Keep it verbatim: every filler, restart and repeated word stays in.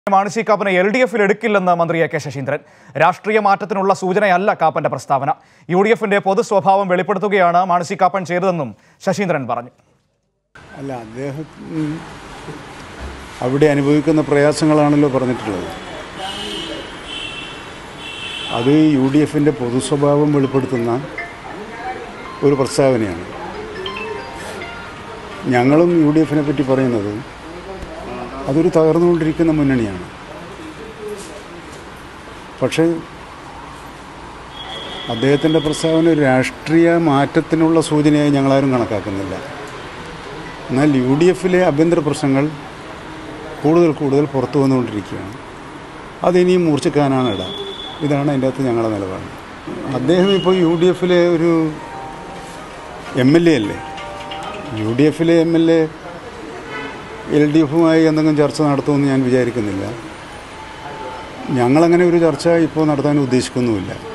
Mani കാപ്പനെ L D എഫിൽ എടുക്കില്ലെന്ന് മന്ത്രി A K Saseendran. രാഷ്ട്രീയ മാറ്റത്തിനുള്ള സൂചനയല്ല കാപ്പന്റെ പ്രസ്താവന. യു ഡി എഫിന്റെ പൊതു സ്വഭാവം വെളിപ്പെടുത്തുകയാണ് മാണി കാപ്പൻ ചെയ്തതെന്നും ശശീന്ദ്രൻ പറഞ്ഞു. അല്ല, അദ്ദേഹം അവിടെ അനുഭവിക്കുന്ന പ്രയാസങ്ങളാണല്ലോ പറഞ്ഞിട്ടുള്ളത്. അത് യു ഡി എഫിൻ്റെ പൊതു സ്വഭാവം വെളിപ്പെടുത്തുന്ന ഒരു പ്രസ്താവനയാണ്. ഞങ്ങളും യു ഡി എഫിനെ പറ്റി പറയുന്നത് അതൊരു തകർന്നുകൊണ്ടിരിക്കുന്ന മുന്നണിയാണ്. പക്ഷേ അദ്ദേഹത്തിൻ്റെ പ്രസ്താവന ഒരു രാഷ്ട്രീയ മാറ്റത്തിനുള്ള സൂചനയായി ഞങ്ങളാരും കണക്കാക്കുന്നില്ല. എന്നാൽ യു ഡി എഫിലെ ആഭ്യന്തര പ്രശ്നങ്ങൾ കൂടുതൽ കൂടുതൽ പുറത്തു വന്നുകൊണ്ടിരിക്കുകയാണ്. അതിനിയും മൂർച്ഛിക്കാനാണ് ഇട. ഇതാണ് അതിൻ്റെ അകത്ത് ഞങ്ങളുടെ നിലപാട്. അദ്ദേഹം ഇപ്പോൾ യു ഡി എഫിലെ ഒരു എം എൽ എ അല്ലേ. യു ഡി എഫിലെ M L A L D എഫുമായി എന്തെങ്കിലും ചർച്ച നടത്തുമെന്ന് ഞാൻ വിചാരിക്കുന്നില്ല. ഞങ്ങളങ്ങനെ ഒരു ചർച്ച ഇപ്പോൾ നടത്താൻ ഉദ്ദേശിക്കുന്നുമില്ല.